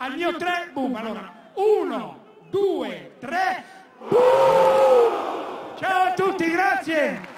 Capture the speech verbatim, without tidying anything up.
al mio tre, boom. Allora, uno, due, tre, boom! Ciao a tutti, grazie!